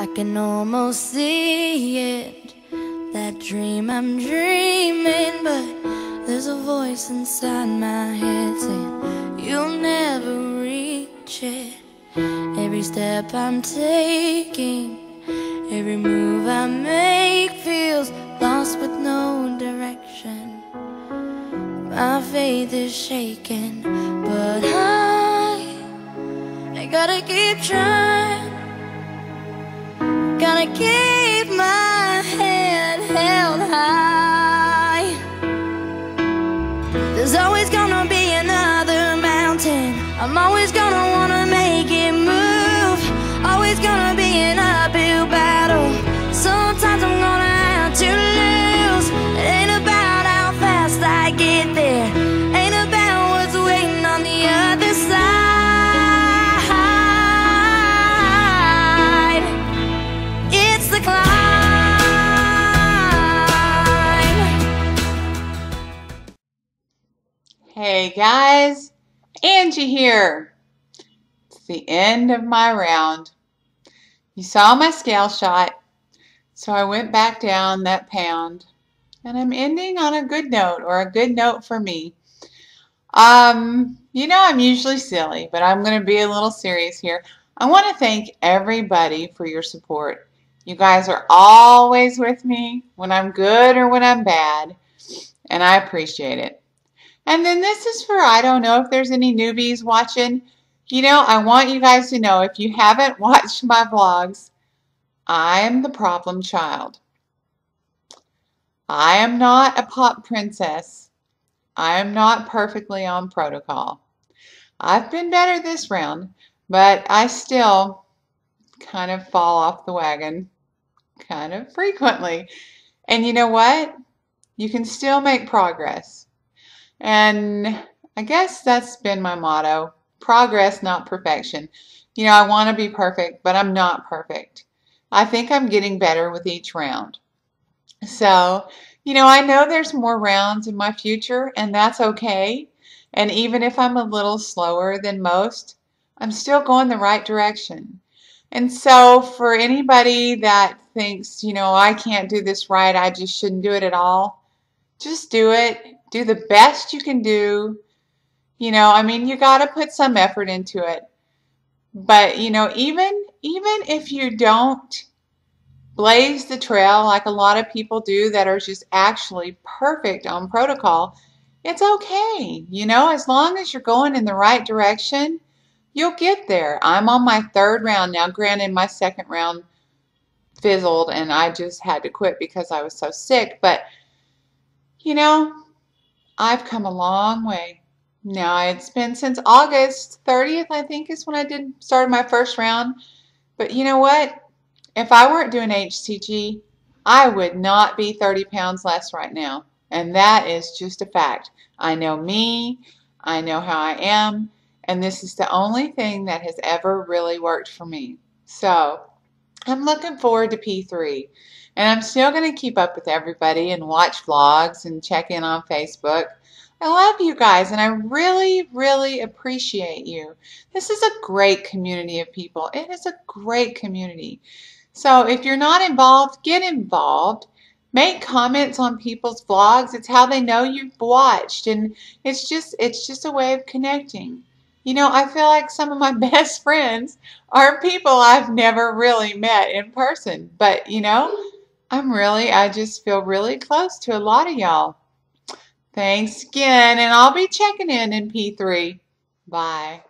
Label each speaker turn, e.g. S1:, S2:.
S1: can almost see it, that dream I'm dreaming, but there's a voice inside my head saying you'll never reach it. Every step I'm taking, every move I make feels lost with no direction. My faith is shaking, but I gotta keep trying. Gotta keep my head held high. There's always gonna be another mountain. I'm always gonna wanna make it move. Always gonna be an uphill battle. Sometimes I'm gonna have to lose. It ain't about how fast I get there, ain't about what's waiting on the other side. It's the climb.
S2: Hey guys, Angie here. It's the end of my round. You saw my scale shot, so I went back down that pound, and I'm ending on a good note, or a good note for me. You know, I'm usually silly, but I'm going to be a little serious here. I want to thank everybody for your support. You guys are always with me when I'm good or when I'm bad, and I appreciate it. And then this is for, I don't know if there's any newbies watching. You know, I want you guys to know, if you haven't watched my vlogs, I am the problem child. I am not a pop princess. I am not perfectly on protocol. I've been better this round, but I still kind of fall off the wagon kind of frequently. And you know what? You can still make progress. And I guess that's been my motto. Progress, not perfection. You know, I want to be perfect, but I'm not perfect. I think I'm getting better with each round. So, you know, I know there's more rounds in my future, and that's okay. And even if I'm a little slower than most, I'm still going the right direction. And so for anybody that thinks, you know, I can't do this right, I just shouldn't do it at all, just do it. Do the best you can do. You know, I mean, you got to put some effort into it. But, you know, even if you don't blaze the trail like a lot of people do that are just actually perfect on protocol, it's okay. You know, as long as you're going in the right direction, you'll get there. I'm on my third round now. Granted, my second round fizzled and I just had to quit because I was so sick. But, you know, I've come a long way. Now, it's been since August 30th, I think, is when I started my first round. But you know what? If I weren't doing HCG, I would not be 30 pounds less right now. And that is just a fact. I know me. I know how I am. And this is the only thing that has ever really worked for me. So I'm looking forward to P3. And I'm still going to keep up with everybody and watch vlogs and check in on Facebook. I love you guys, and I really, really appreciate you. This is a great community of people. It is a great community. So if you're not involved, get involved. Make comments on people's vlogs. It's how they know you've watched, and it's just a way of connecting. You know, I feel like some of my best friends are people I've never really met in person. But, you know, I just feel really close to a lot of y'all. Thanks again, and I'll be checking in P3. Bye.